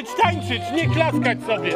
umieć tańczyć, nie klaskać sobie.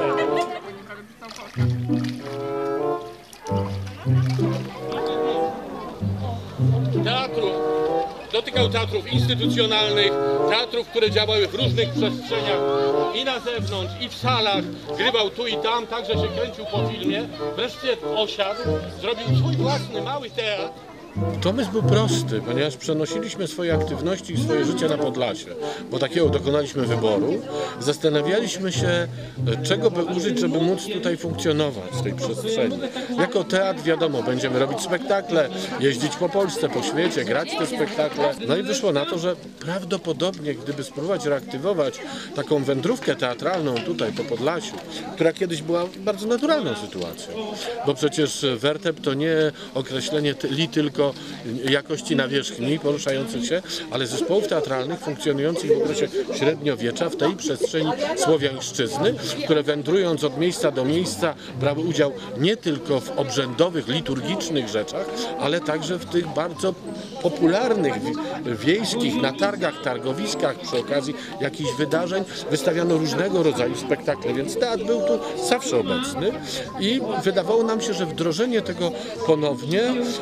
Teatru. Dotykał teatrów instytucjonalnych, teatrów, które działały w różnych przestrzeniach i na zewnątrz, i w salach. Grywał tu i tam, także się kręcił po filmie. Wreszcie osiadł, zrobił swój własny mały teatr. Pomysł był prosty, ponieważ przenosiliśmy swoje aktywności i swoje życie na Podlasie, bo takiego dokonaliśmy wyboru. Zastanawialiśmy się, czego by użyć, żeby móc tutaj funkcjonować w tej przestrzeni. Jako teatr, wiadomo, będziemy robić spektakle, jeździć po Polsce, po świecie, grać te spektakle. No i wyszło na to, że prawdopodobnie, gdyby spróbować reaktywować taką wędrówkę teatralną tutaj po Podlasiu, która kiedyś była bardzo naturalną sytuacją, bo przecież wertep to nie określenie tylko jakości nawierzchni poruszających się, ale zespołów teatralnych funkcjonujących w okresie średniowiecza w tej przestrzeni słowiańszczyzny, które wędrując od miejsca do miejsca brały udział nie tylko w obrzędowych, liturgicznych rzeczach, ale także w tych bardzo popularnych, wiejskich, na targach, targowiskach, przy okazji jakichś wydarzeń wystawiano różnego rodzaju spektakle, więc teatr był tu zawsze obecny i wydawało nam się, że wdrożenie tego ponownie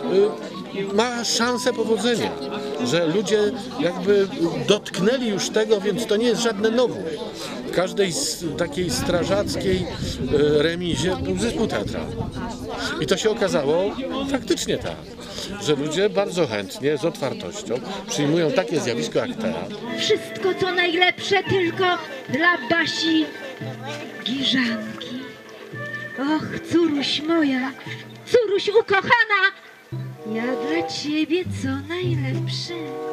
ma szansę powodzenia, że ludzie jakby dotknęli już tego, więc to nie jest żadne nowum. W każdej takiej strażackiej remizie był zespół teatralny. I to się okazało faktycznie tak, że ludzie bardzo chętnie, z otwartością przyjmują takie zjawisko jak teatr. Wszystko co najlepsze tylko dla Basi Giżanki. Och, córuś moja, córuś ukochana, ja dla ciebie co najlepsze,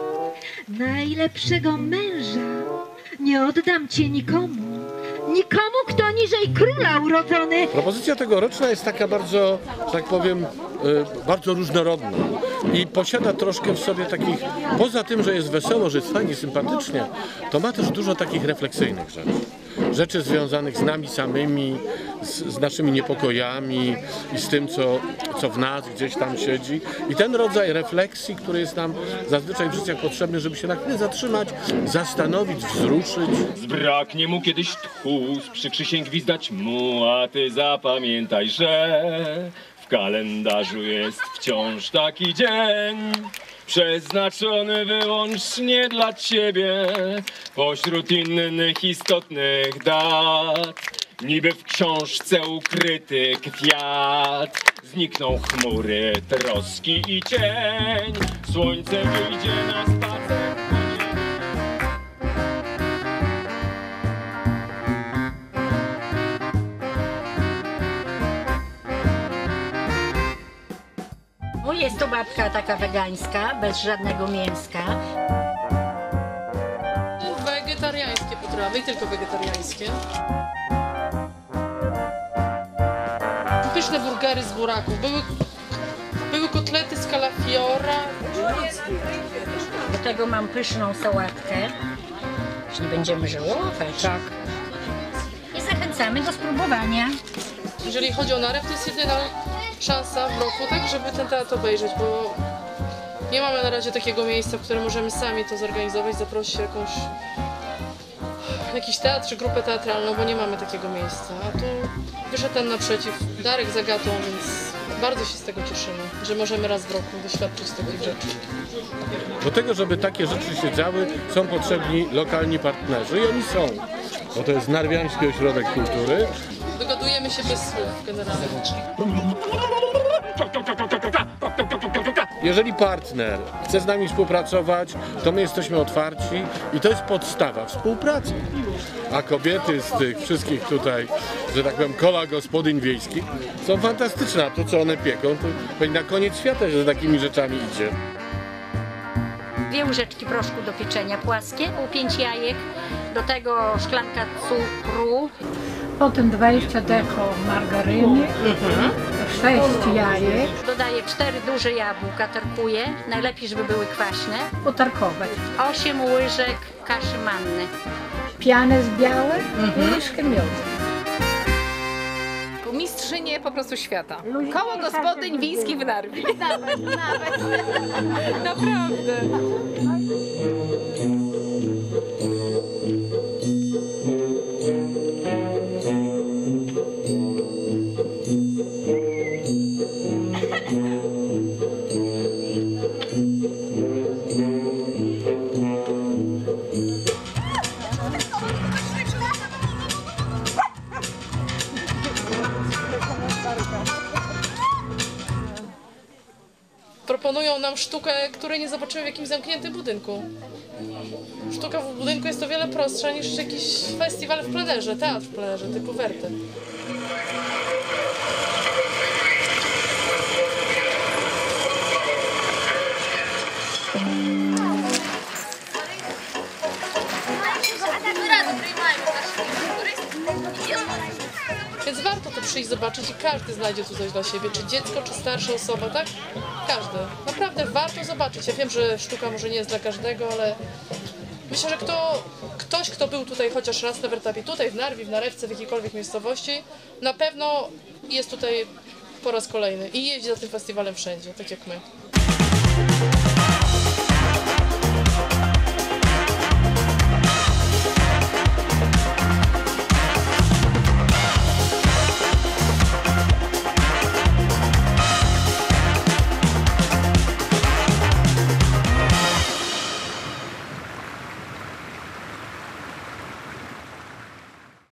najlepszego męża nie oddam cię nikomu, nikomu, kto niżej króla urodzony. Propozycja tegoroczna jest taka bardzo, że tak powiem, bardzo różnorodna i posiada troszkę w sobie takich, poza tym, że jest wesoło, że jest fajnie, sympatycznie, to ma też dużo takich refleksyjnych rzeczy. Rzeczy związanych z nami samymi, z naszymi niepokojami i z tym, co w nas gdzieś tam siedzi. I ten rodzaj refleksji, który jest nam zazwyczaj w życiach potrzebny, żeby się na chwilę zatrzymać, zastanowić, wzruszyć. Zbraknie mu kiedyś tchu, sprzykrzy się gwizdać mu, a ty zapamiętaj, że w kalendarzu jest wciąż taki dzień, przeznaczony wyłącznie dla ciebie, pośród innych istotnych dat. Niby w książce ukryty kwiat, znikną chmury, troski i cień, słońce wyjdzie na spacer. O, jest to babka taka wegańska, bez żadnego mięska. Wegetariańskie potrawy i tylko wegetariańskie. Pyszne burgery z buraków. Były kotlety z kalafiora. Do tego mam pyszną sałatkę. Już nie będziemy żałować. Tak. I zachęcamy do spróbowania. Jeżeli chodzi o narew, to jest jedyna szansa w roku, tak, żeby ten teatr obejrzeć, bo nie mamy na razie takiego miejsca, w którym możemy sami to zorganizować, zaprosić jakiś teatr czy grupę teatralną, bo nie mamy takiego miejsca. A tu wyszedł nam naprzeciw Darek z Agatą, więc bardzo się z tego cieszymy, że możemy raz w roku doświadczyć takich rzeczy. Do tego, żeby takie rzeczy się działy, są potrzebni lokalni partnerzy i oni są, bo to jest Narwiański Ośrodek Kultury. Dogadujemy się bez słów generalnie. Jeżeli partner chce z nami współpracować, to my jesteśmy otwarci i to jest podstawa współpracy. A kobiety z tych wszystkich tutaj, że tak powiem, koła gospodyń wiejskich są fantastyczne. A to, co one pieką, to pewnie na koniec świata się z takimi rzeczami idzie. 2 łyżeczki proszku do pieczenia płaskie, 5 jajek, do tego szklanka cukru. Potem 20 deko margaryny, 6 jajek, Dodaję 4 duże jabłka, tarkuję, najlepiej, żeby były kwaśne. potarkować. 8 łyżek kaszy manny. Pianę z białek i łyżkę miodu. Mistrzynie po prostu świata. Koło gospodyń wiejskich w Narwi. Nawet. Naprawdę. proponują nam sztukę, której nie zobaczymy w jakimś zamkniętym budynku. Sztuka w budynku jest o wiele prostsza niż jakiś festiwal w plenerze, teatr w plenerze typu Wertę. Więc warto to przyjść zobaczyć i każdy znajdzie tu coś dla siebie, czy dziecko, czy starsza osoba, tak? Każdy. Naprawdę warto zobaczyć. Ja wiem, że sztuka może nie jest dla każdego, ale myślę, że ktoś, kto był tutaj chociaż raz na Wertapie, tutaj w Narwi, w Narewce, w jakiejkolwiek miejscowości, na pewno jest tutaj po raz kolejny i jeździ za tym festiwalem wszędzie, tak jak my.